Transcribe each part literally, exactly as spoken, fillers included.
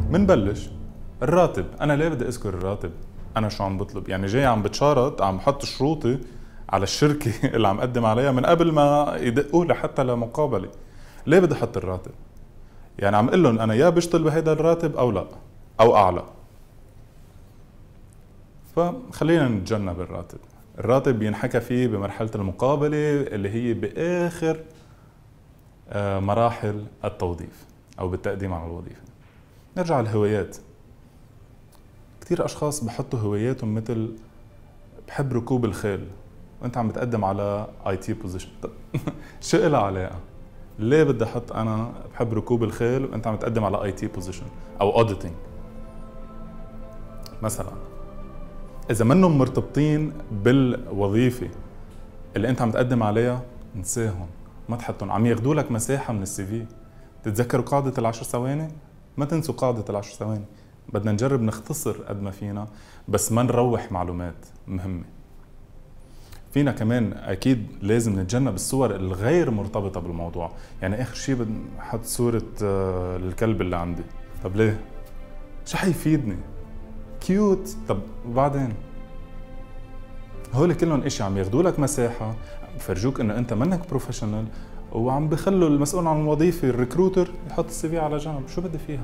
منبلش. الراتب، انا ليه بدي اذكر الراتب؟ انا شو عم بطلب؟ يعني جاي عم بتشارط، عم بحط شروطي على الشركه اللي عم اقدم عليها من قبل ما يدقوا لي حتى لمقابله. ليه بدي احط الراتب؟ يعني عم اقول لهم انا يا بشتغل بهيدا الراتب او لا، او اعلى. فخلينا نتجنب الراتب. الراتب بينحكى فيه بمرحله المقابله اللي هي باخر مراحل التوظيف او بالتقديم على الوظيفه. نرجع للهوايات. كثير اشخاص بحطوا هواياتهم مثل بحب ركوب الخيل وانت عم بتقدم على اي تي بوزيشن. شو لها علاقه؟ ليه بدي احط انا بحب ركوب الخيل وانت عم تقدم على اي تي بوزيشن او اوديتنج مثلا؟ اذا منهم مرتبطين بالوظيفه اللي انت عم تقدم عليها انساهم، ما تحطهم. عم ياخذوا لك مساحه من السي في. تتذكروا قاعده العشر ثواني؟ ما تنسوا قاعده العشر ثواني. بدنا نجرب نختصر قد ما فينا بس ما نروح معلومات مهمه. فينا كمان اكيد لازم نتجنب الصور الغير مرتبطه بالموضوع. يعني اخر شيء بحط صوره الكلب اللي عندي. طب ليه؟ شو حيفيدني؟ كيوت. طب وبعدين؟ هول كلهم اشي عم ياخذوا لك مساحه، بفرجوك انه انت منك بروفيشنال، وعم بخلوا المسؤول عن الوظيفه الريكروتر يحط السي في على جنب. شو بدي فيها؟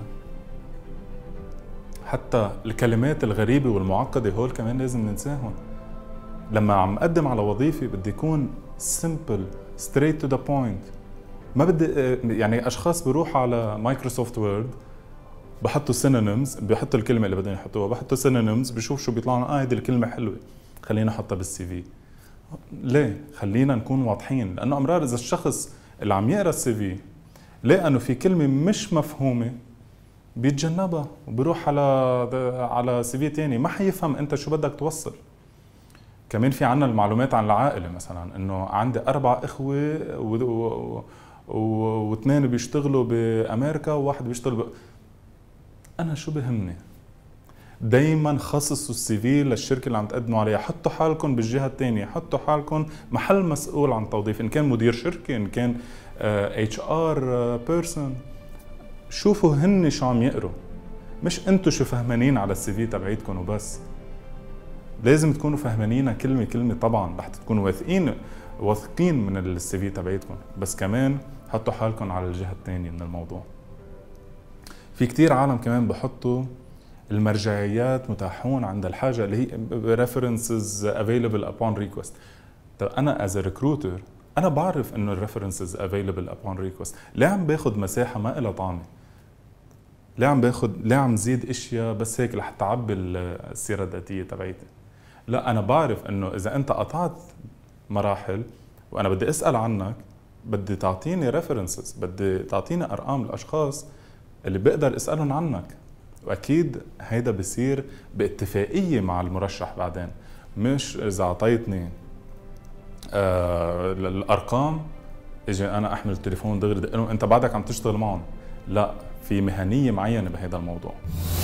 حتى الكلمات الغريبه والمعقده هول كمان لازم ننساهم. لما عم اقدم على وظيفه بدي يكون سمبل ستريت تو ذا بوينت. ما بدي يعني اشخاص بيروحوا على مايكروسوفت وورد بحطوا سينونيمز، بحطوا الكلمه اللي بدهم يحطوها، بحطوا سينونيمز، بشوف شو بيطلع لهم. اه هيدي الكلمه حلوه، خلينا نحطها بالسي في. ليه؟ خلينا نكون واضحين، لانه امرار اذا الشخص اللي عم يقرا السي في لقى انه في كلمه مش مفهومه بيتجنبها وبيروح على على سي في ثاني، ما حيفهم انت شو بدك توصل. كمان في عنا المعلومات عن العائله، مثلا انه عندي اربع اخوه واثنين و... و... بيشتغلوا بامريكا وواحد بيشتغل ب... انا شو بهمني؟ دايما خصصوا السي في للشركه اللي عم تقدموا عليها. حطوا حالكم بالجهه الثانيه، حطوا حالكم محل مسؤول عن توظيف، ان كان مدير شركه، ان كان اتش ار بيرسون. شوفوا هن شو عم يقروا، مش انتم شو فهمانين على السي في تبعيتكم وبس. لازم تكونوا فهمانينها كلمه كلمه طبعا لحتى تكونوا واثقين واثقين من السي في تبعيتكم، بس كمان حطوا حالكم على الجهه الثانيه من الموضوع. في كتير عالم كمان بحطوا المرجعيات متاحون عند الحاجه، اللي هي references available upon request. طب انا as a recruiter انا بعرف انه الريفرنسز available upon request. ليه عم باخذ مساحه ما لها طعمه؟ ليه عم باخذ ليه عم زيد اشياء بس هيك لحتى اعبي السيره الذاتيه تبعيتي؟ لا، انا بعرف انه اذا انت قطعت مراحل وانا بدي اسال عنك، بدي تعطيني ريفرنسز، بدي تعطيني ارقام الاشخاص اللي بقدر اسالهم عنك. واكيد هيدا بصير باتفاقيه مع المرشح بعدين، مش اذا اعطيتني آه الارقام اجي انا احمل التليفون دغري دق لهم انت بعدك عم تشتغل معهم. لا، في مهنيه معينه بهذا الموضوع.